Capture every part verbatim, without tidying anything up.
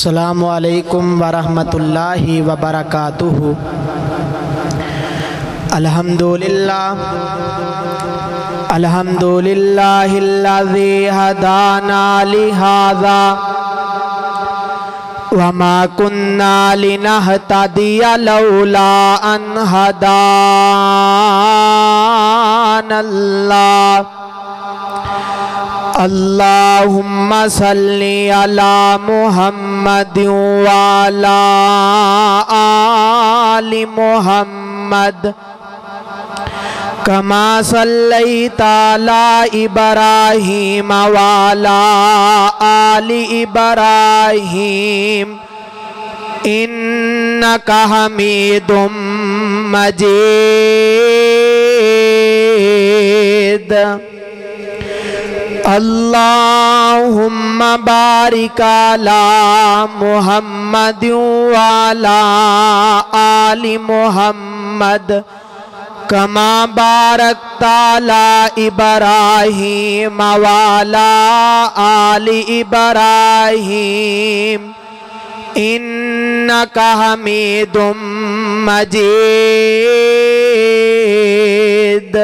अस्सलामु अलैकुम वरहमतुल्लाहि वबरकातुहु। अल्हम्दुलिल्लाह अल्हम्दुलिल्लाहिल्लज़ी हदाना लिहाज़ा वमा कुन्ना लिनहतदिया लौला अन हदानल्लाह। अल्लाहुम्मा सल्ली अला मुहम्मद व अला आलि मुहम्मद कमा सल्लैता अला इब्राहीम व अला आलि इब्राहीम इन्नका हमीदुम मजीद। अल्लाहुम्मा बारिक अला मुहम्मद व अला आलि मुहम्मद कमा बारकता अला इब्राहीम व अला आलि इब्राहीम इन्नका हमीदुम मजीद।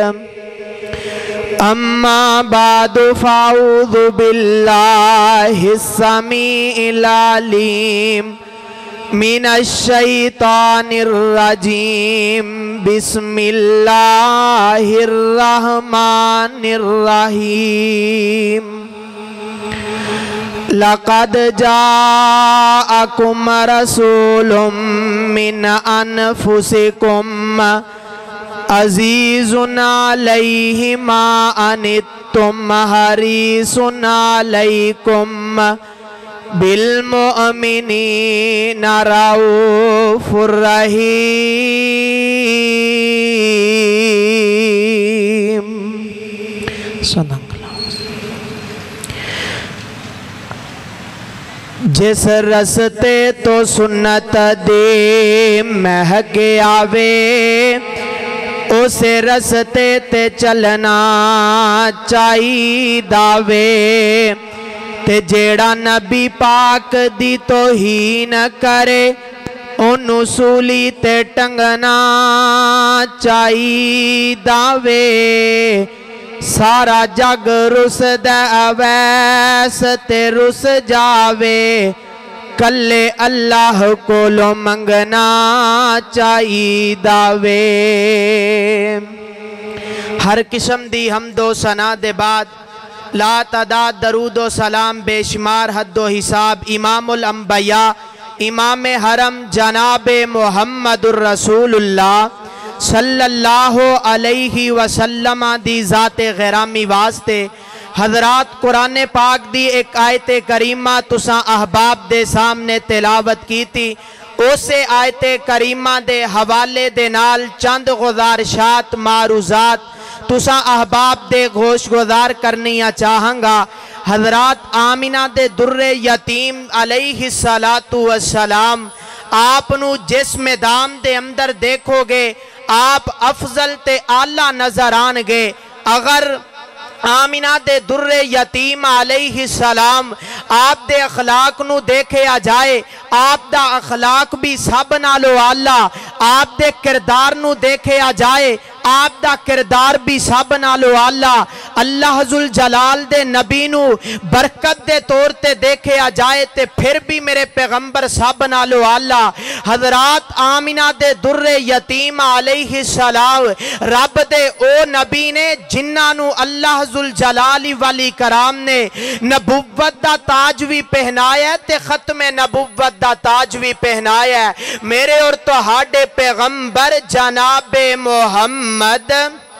अम्मा बादु फ़ाऊज़ु बिल्लाहि समीइल अलीम मिनश शैतानिर रजीम बिस्मिल्लाहिर रहमानिर रहीम। लक़द जाअकुम रसूलुम मिन अनफुसिकुम अज़ीज़ुन अलैहि मा अनित्तुम हरीसुन अलैकुम बिल मुअमिनीना रऊफ़ुर रहीम। जिस रस्ते तो सुन्नत दे महके आवे उसे रस्ते ते चलना चाहिदा वे ते जेड़ा नबी पाक दी तौहीन करे ओनू सूली ते टंगना चाहिदा वे। सारा जग रुसदा अवैस ते रुस जावे कल्ले अल्लाह कोलो मंगना चाहिदा वे। हर किस्म दी हमदो सना दे बाद ला तादाद दरूदो सलाम बेशुमार हद्दो हिसाब इमामुल अंबिया इमाम हरम जनाबे मुहम्मदुर रसूलुल्लाह सल्लल्लाहु अलैहि वसल्लम दी ज़ाते ग़रामी वास्ते हज़रात कुरान पाक दी एक आयत करीमा तुसा अहबाब दे सामने तिलावत की थी। उसे आयत करीमा दे हवाले दे नाल चंद गुज़ारिशात मारूज़ात तुसा अहबाब दे गोश गुजार करनिया चाहंगा। हज़रात आमिना दे दुर्रे यतीम अलैहि सलातु वस्सलाम आपनू जिस मैदान दे अंदर देखोगे आप अफजल ते आला नजर आनगे। अगर आमिना दे दुर्रे यतीम अलैहि सलाम आप दे अखलाक नू देखे आ जाए आप दा अखलाक भी सब नालो आला। आप दे किरदार नू देखे आ जाए आप दा किरदार भी सब नालो आला। अल्लाह जुल जलाल दे नबी नू बरकत दे तौर ते देखे आ जाए ते फिर भी मेरे पैगंबर सब नालो आला। हज़रात आमिना दे दुर्रे यतीम अलैहि सलाम रब दे ओ नबी ने जिन्हां नू अल्लाह जुल जलाली वाली कराम ने नबुव्वत दा ताज भी पहनाया ते खत्मे नबुव्वत दा ताज भी पहनाया। मेरे और तुहाडे पैगंबर जनाबे मोहम्मद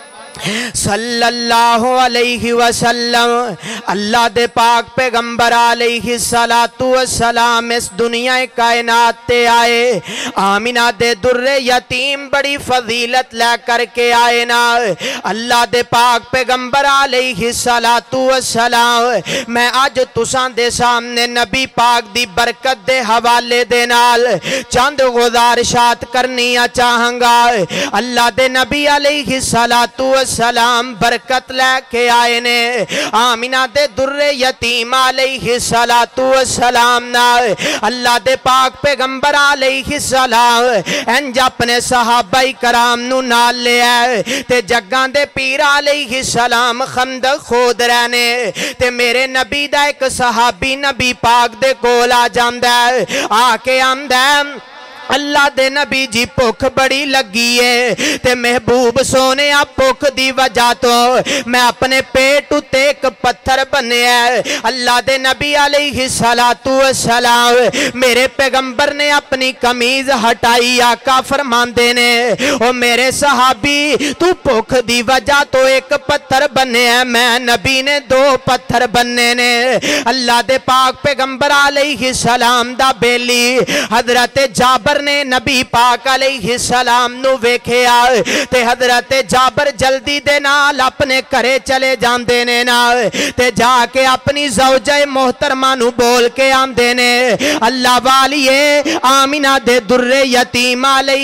सल्लल्लाहु अलैहि वसल्लम अल्लाह दे पाक पैगंबर अलैहि सलातु वस्सलाम इस दुनिया कायनात ते आए। आमिना दे दुर्रे यतीम बड़ी फजीलत ला करके आए ना। अल्लाह दे पाक पैगंबर अलैहि सलातु वस्सलाम मैं आज तुसां दे सामने नबी पाक दी बरकत दे हवाले दे नाल चंद गुजारिशात करनिया चाहंगा। अल्लाह दे नबी अलैहि सलातु सलाम बरकत लैके आए ने। आमिना दे दुर्रे यतीम अलैहिस्सलातु वस्सलाम नाल अल्लाह दे पाक पैगंबर अलैहिस्सलाम इंज अपने सहाबा कराम नू नाल लिया ते जग्गां दे पीर अलैहिस्सलाम खंदक खोद रहने ते मेरे नबी दा एक सहाबी नबी पाक दे कोल आ जांदा है, आके आंदा अल्लाह दे नबी जी भुख बड़ी लगी है ते महबूब सोने भुख दी वजह तो मैं अपने पेट उत्ते एक पत्थर बन्निया। अल्लाह दे नबी अलैहिस्सलातु वस्सलाम मेरे पैगंबर ने अपनी कमीज हटाई। आका फरमांदे ने ओ मेरे सहाबी तू भुख दी वजह तो एक पत्थर बन्निया, मैं नबी ने दो पत्थर बन्ने ने। अल्लाह दे पाक पैगंबर अलैहिस्सलाम दा बेली हजरत जाबर ने नबी पाक अलैहिस्सलाम नु वेखिया ते हजरत जाबर जल्दी दे नाल अपने घरे चले जांदे ने नाल ते जाके अपनी ज़ौजा मोहतरमा नु बोल के आंदे ने अल्लाह वालिए आमिना दे दुर्रे यतीम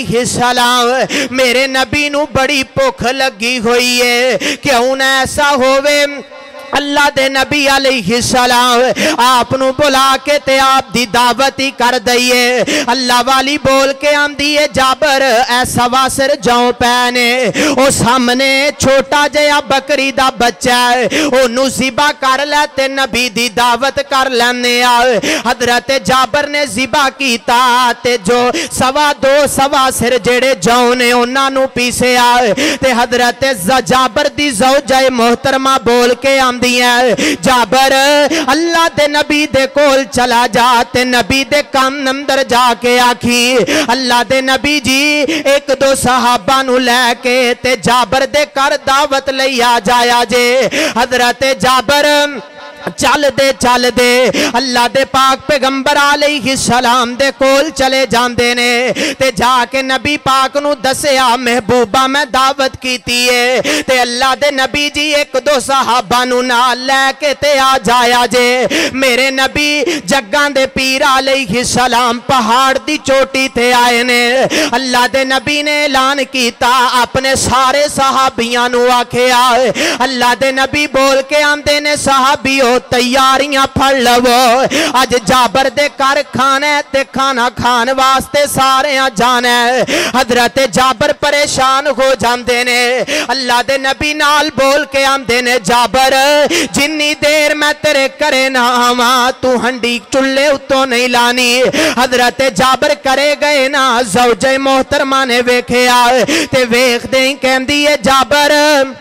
अलैहिस्सलाम मेरे नबी नु बड़ी भुख लगी हुई है, क्यों ना ऐसा होवे अल्लाह दे नबी अलैहिस्सलाम आप नु बुला के ते आप दी दावत ही कर दईए। अल्लाह वाली बोल के आंदी है जाबर ऐसा वासर जाओ पैने ओ सामने छोटा जहा बकरी दा बच्चा है ओनू ज़िबा कर लै ते नबी दी दावत कर लैने आ। हजरत जाबर ने ज़िबा कीता ते जो सवा दो सवा सिर जेड़े जाओ ने उन्हां नू पीसिया ते हजरत जाबर दी ज़ौजा मोहतरमा बोल के आंदी जाबर अल्लाह दे नबी दे कोल चला जा ते नबी दे कान अंदर जाके आखी अल्लाह दे नबी जी एक दो सहाबा नु लैके ते जाबर दे कर दावत लई आ जाया जे। हजरत जाबर चल दे चल दे अल्लाह दे पाक पैगंबर अलैहिस्सलाम दे कोल चले जांदे ने ते जाके नबी पाक नु दसया महबूबा मैं दावत कीती है ते अल्लाह दे नबी जी एक दो सहाबा नु नाल लैके ते आ जाया जे। मेरे नबी जग्गां दे पीर अलैहिस्सलाम पहाड़ दी चोटी ते आए ने। अल्लाह दे नबी ने ऐलान कीता अपने सारे सहाबियां नु आखिया अल्लाह दे नबी बोल के आंदे ने सहाबियो तैयारियां फड़ लवो अज जाबर दे कर खाना ते खाना खान वास्ते सारे जाना है। हजरत जाबर परेशान हो जाते ने अल्लाह दे नबी नाल बोल के आंदे ने जाबर जिन्नी देर मैं तेरे करे ना आवा तू हंडी चुल्ले उत्तों नहीं लानी। हजरत जाबर करे गए ना ज़ौजे मोहतरमा ने वेखिया ते वेखदे ही कहंदी है जाबर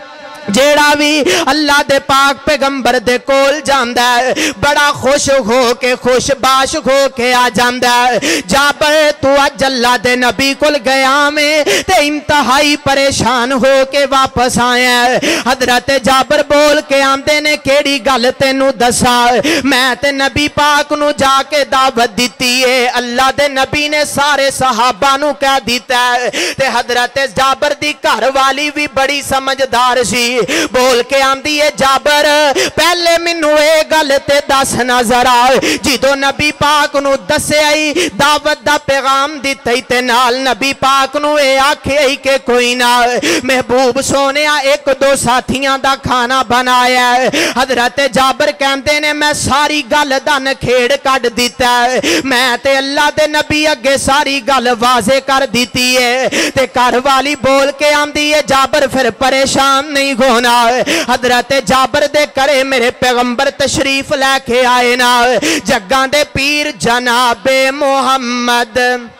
जेड़ा भी अल्लाह दे पाक पैगंबर दे कोल जांदा है बड़ा खुश हो के खुशबाश हो के आ जांदा है। जाबर तू अज अल्लाह दे नबी कोल गया में ते इंतहाई परेशान हो के वापस आया। हजरत जाबर बोल के आंदे ने केड़ी गल तेनू दसा मैं ते नबी पाक नू जाके दावत दिती है अल्लाह दे नबी ने सारे सहाबा नू कह दिता है ते हजरत जाबर दी घर वाली भी बड़ी समझदार सी बोल के आंदी है जाबर पहले मैनू ये गल ते दस ना जरा जिदों नबी पाक नू दस्या ही दावत दा पैगाम दिता ही ते नाल नबी पाक नू ये आखे ही के कोई ना महबूब सोनिया एक दो साथियां दा खाना बनाया है। हजरत जाबर कहंदे ने मैं सारी गल दा नखेड़ कढ दिता है मैं ते अल्लाह दे नबी अगे सारी गल वाजे कर दी है ते घर वाली बोल के आंदी है जाबर फिर परेशान नहीं होना। हजरत जाबर दे करे मेरे पैगंबर तशरीफ लैके आए ना जग्गां दे पीर जनाबे मोहम्मद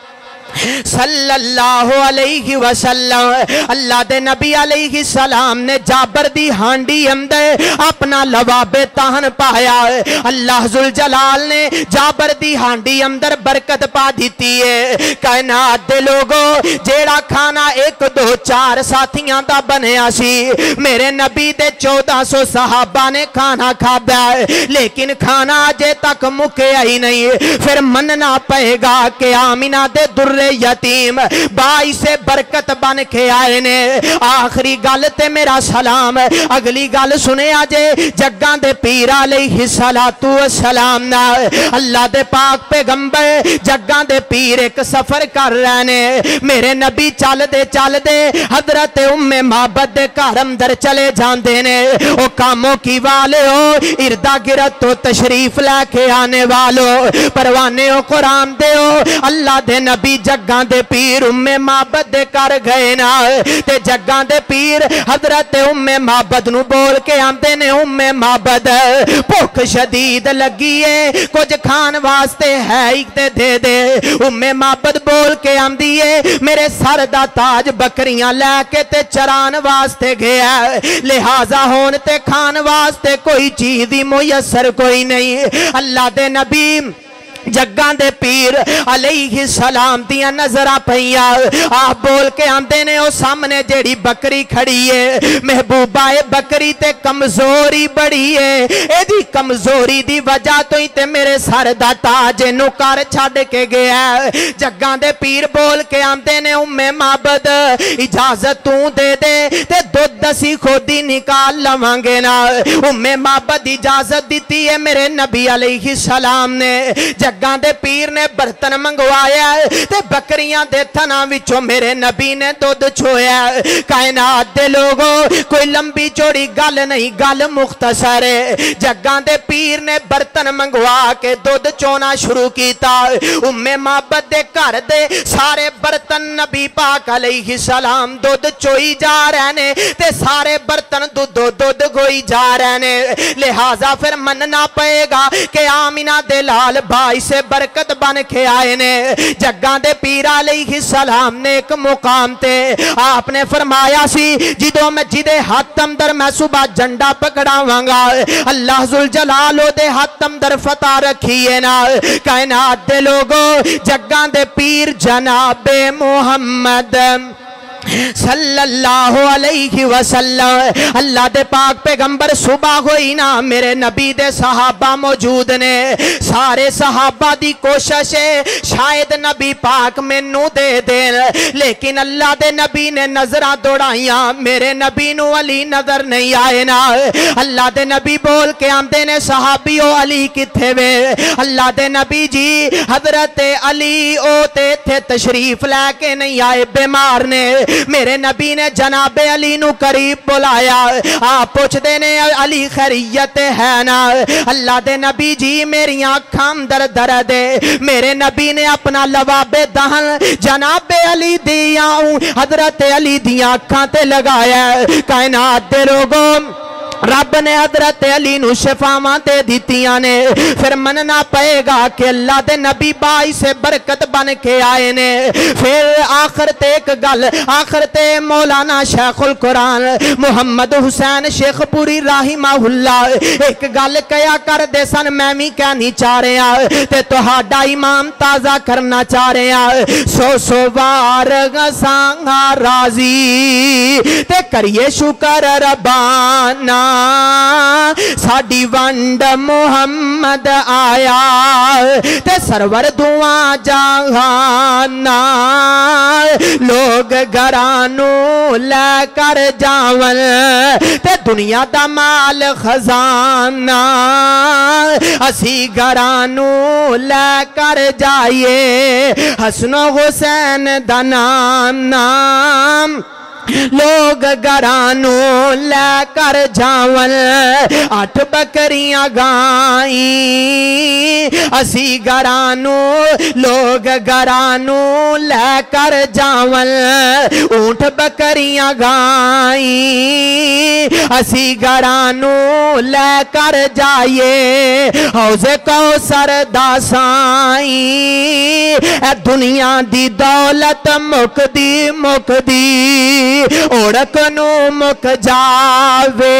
सल्लल्लाहु अलैहि वसल्लम अल्लाह दे नबी अलैहि सलाम ने जाबर दी हांडी अंदर अपना लवाबे ताहन पाया। अल्लाह जुल जलाल ने जाबर दी हांडी अंदर बरकत पा दी है। कायनात दे लोगों जेड़ा खाना एक दो चार साथियां दा बनया सी मेरे नबी दे चौदह सौ सहाबा ने खाना खादा लेकिन खाना अजे तक मुक्या ही नहीं। फिर मनना पएगा कि आमिना दे दुर्रे दुर्रे यतीम बाई से बरकत बन के आए ने। आखिरी गल ते मेरा सलाम। अगली गल सुने अजे जग्गां दे पीर अलैहिस्सलातु वस्सलाम ना अल्लाह दे पाक पैगंबर जग्गां दे पीर एक सफर कर रहे ने। मेरे नबी चलदे चलदे हजरत उम्मे माबद दे घर अंदर चले जाते ने। ओ कामों की वाले हो इर्दा गिरद तो तशरीफ लैके आने वालों परवाने हो कुरान दे हो अल्लाह दे नबी जग्गां दे पीर उम्मे माबद दे कर गए ना ते जग्गां दे पीर हजरत उम्मे माबद नू बोल के आंदे ने उम्मे माबद भुख शदीद लगी है कुछ खान वास्ते है ही ते दे दे। उम्मे माबद बोल के आंदी है मेरे सर दा ताज बकरियां लैके ते चरान वास्ते गया लिहाजा होन ते खान वास्ते कोई चीज दी मुयस्सर कोई नहीं। अल्लाह दे नबी जग्गां दे पीर अलैहिस्सलाम दियां नजरां पईयां आप बोल के आंदे ने ओ सामने जेड़ी बकरी खड़ी है महबूबा ए बकरी ते कमजोरी बड़ी है एदी कमजोरी दी वजह तो ही ते मेरे सर दा ताज इनू कर छड्ड के गया। जग्गां दे पीर बोल के आंदे ने उम्मे माबद इजाजत तू दे दे ते दुध असी खुद ही निकाल लवांगे ना। उम्मे माबद इजाजत दी है मेरे नबी अलैहिस्सलाम ने। जग्गां दे पीर ने बर्तन मंगवाया ते बकरियां दे थना विचों मेरे नबी ने दुध छोया। कायनात दे लोगों कोई लंबी चौड़ी गल नहीं गल मुख्तसर है। जग्गां दे पीर ने बर्तन मंगवा के दुध चोना शुरू किया। उम्मे माबद दे घर दे सारे बर्तन नबी पाक अलैहिस्सलाम दुध चोई जा रहे ने ते सारे बर्तन दुधो दुध गोई जा रहे ने। लिहाजा फिर मनना पएगा कि आमिना दे लाल भाई से बरकत बन के आए ने। जग्गां दे पीर अलैहिस्सलाम ने एक मुकाम ते आपने फरमाया सी जिदों मैं जिदे हाथ अंदर मैं सुबह झंडा पकड़ावांगा अल्लाह जुल जलाल ओदे हाथ अंदर फतह रखी है ना। कायनात दे लोगों जग्गां दे पीर जनाबे मुहम्मद सल्लल्लाहु अलैहि वसल्लम अल्लाह दे पाक पैगंबर सुबह होई ना मेरे नबी दे सहाबा मौजूद ने। सारे सहाबा दी कोशिश है शायद नबी पाक मैनू दे देन लेकिन अल्लाह दे नबी ने नजरां दौड़ाइयां मेरे नबी नू अली नजर नहीं आए ना। अल्लाह दे नबी बोल के आंदे ने सहाबियो अली किथे वे। अल्लाह दे नबी जी हजरत अली ओ ते इत्थे तशरीफ लैके नहीं आए बीमार ने। मेरे नबी ने जनाबे अली नू करीब बुलाया। आप पूछते ने अली खैरियत है ना। अल्लाह दे नबी जी मेरिया अखां अंदर दर्द है। मेरे नबी ने अपना लवाबे दहन जनाबे अली दिया हजरत अली दिया अखां ते लगाया। कायनात दे लोगों रब ने हजरत अली नू शिफावां दे दित्तियां ने। फिर मनना पएगा कि अल्लाह दे नबी बाई से बरकत बन के आए ने। फिर आखिर ते एक गल आखिर ते मौलाना शेखुल कुरान मुहम्मद हुसैन शेखपुरी राहिमाहुल्लाह एक गल कया कर दे सन मैं भी कहनी चाह रहा ते तुहाडा ईमान ताज़ा करना चाह रहा। सौ सौ वार गसांगा राजी ते करिए शुकर रबाना साडी वंड मुहम्मद आया ते सरवर दुआ जहाना लोग घरानू लैकर जावन ते दुनिया दा माल खजाना असी घरानू लैकर जाइए हसनो हुसैन दा नाम नाम लोग घरानू लैकर जावन अठ बकरियां गाई असी घरानू लोग घरानू लैकर जावन ऊंट बकरियां गाई असी घरानू लैकर जाइए हौजे कौसर दा साई ए दुनिया दी दौलत मुकदी मुकदी ओढ़क नू मुक जावे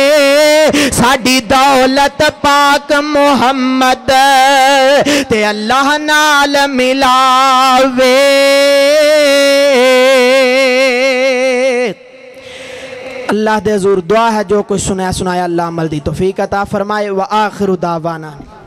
साडी दौलत पाक मुहम्मद ते अल्लाह नाल मिलावे। अल्लाह दे हुज़ूर दुआ है जो कुछ सुनाया सुनाया अल्लाह अमल दी तौफीक अता फरमाए। व आखिरु दावाना।